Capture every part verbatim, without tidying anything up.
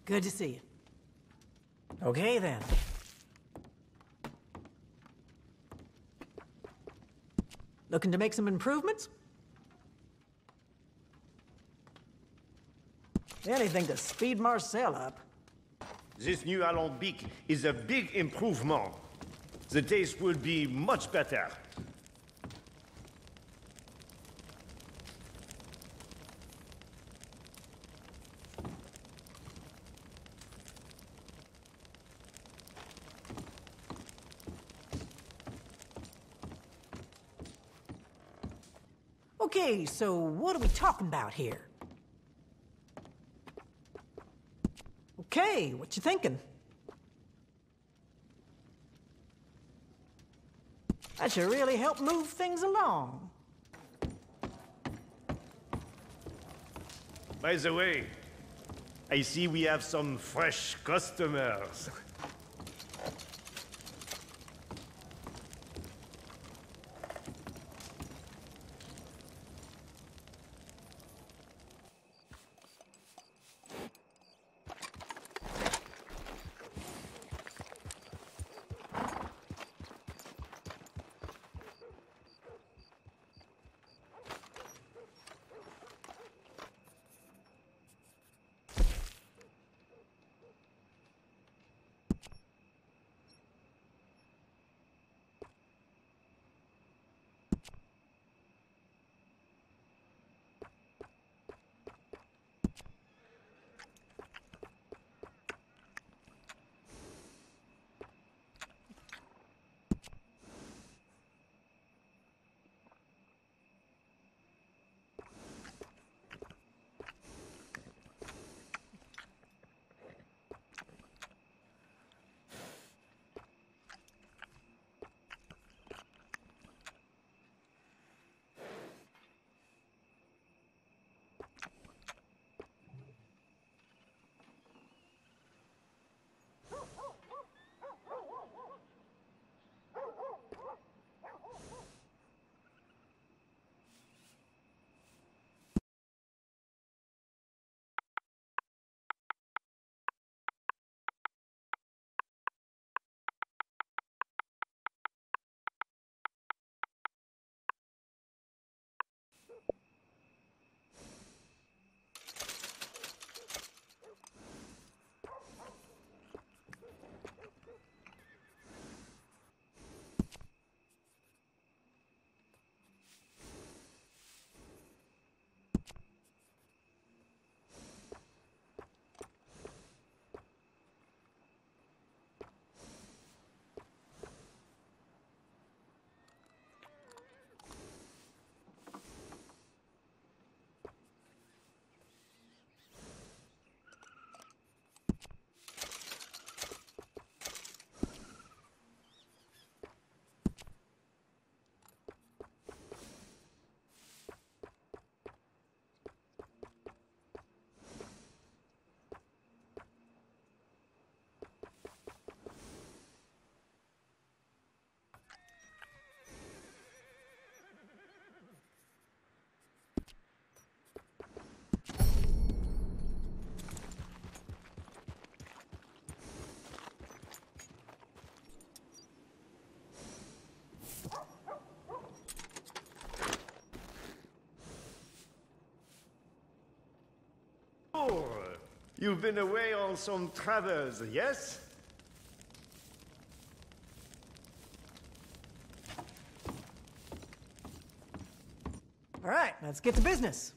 Good to see you. Okay, then. Looking to make some improvements? Anything to speed Marcel up. This new alambic is a big improvement. The taste will be much better. Okay, so what are we talking about here? Okay, what you thinking? That should really help move things along. By the way, I see we have some fresh customers. Oh, you've been away on some travels, yes? All right, let's get to business.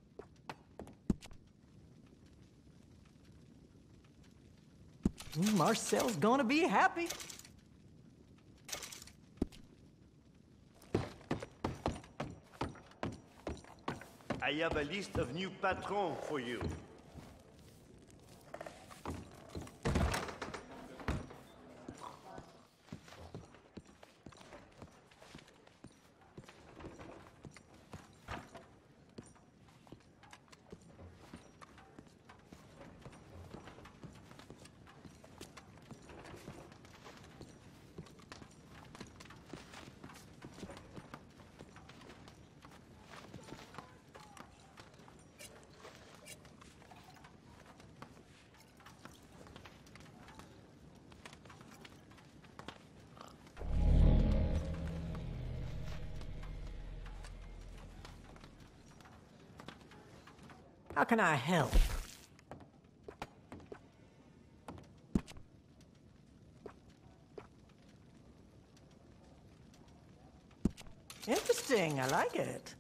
Marcel's gonna be happy. I have a list of new patrons for you. How can I help? Interesting, I like it.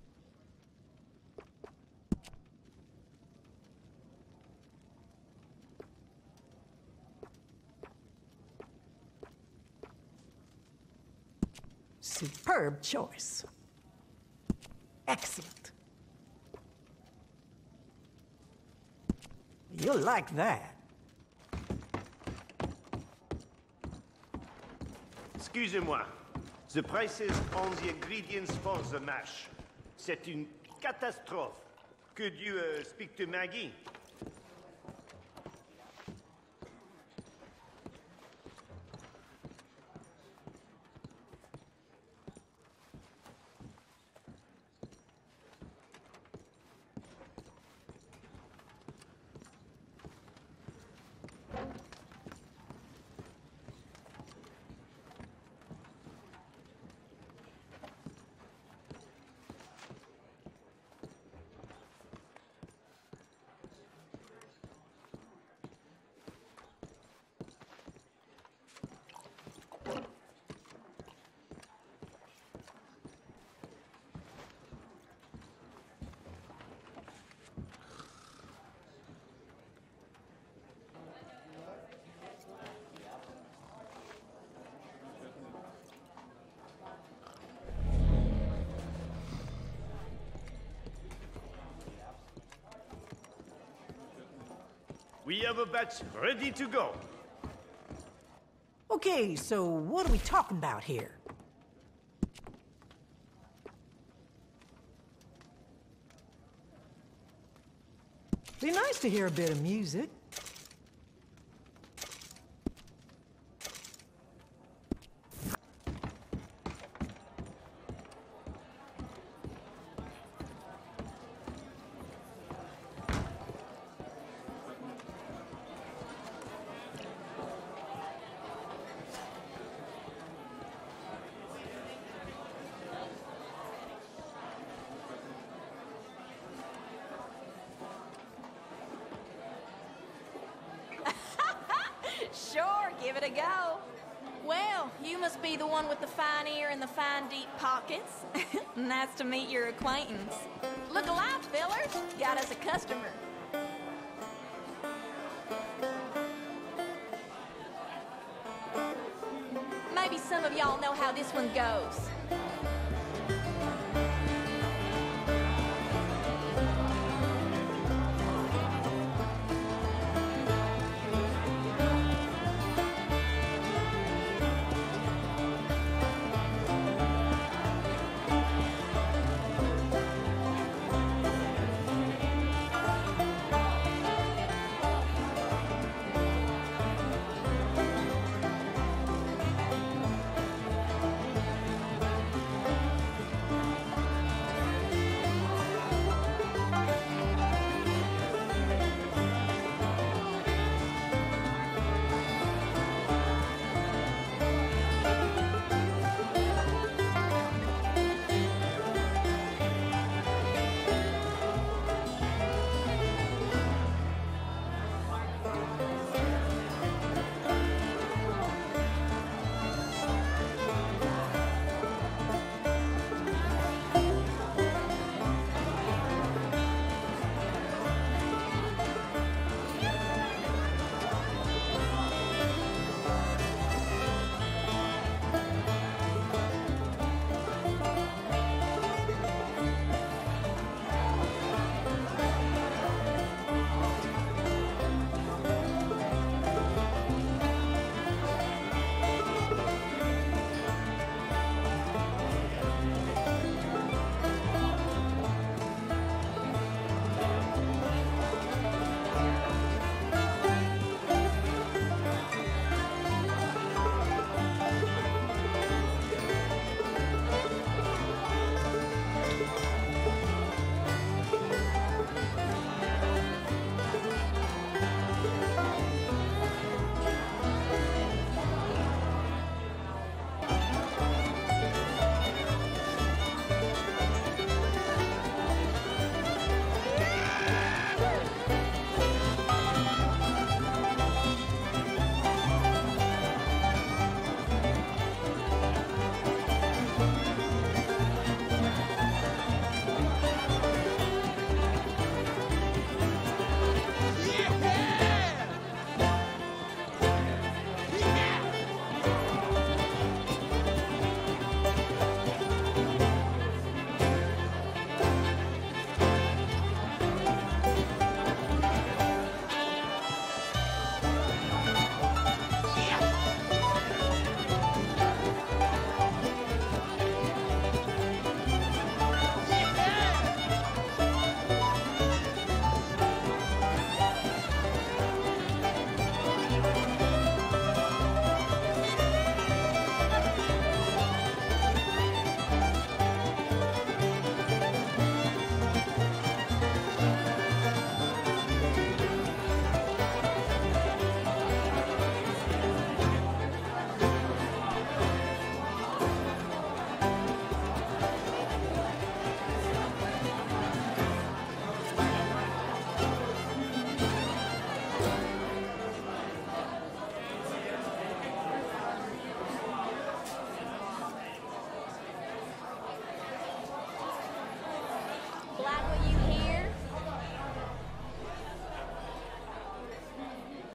Superb choice. Excellent. You'll like that. Excusez-moi. The prices on the ingredients for the mash. C'est une catastrophe. Could you uh, speak to Maggie? We have a batch ready to go. Okay, so what are we talking about here? Be nice to hear a bit of music. Sure, give it a go. Well, you must be the one with the fine ear and the fine deep pockets. Nice to meet your acquaintance. Look alive, fellers. Got us a customer. Maybe some of y'all know how this one goes.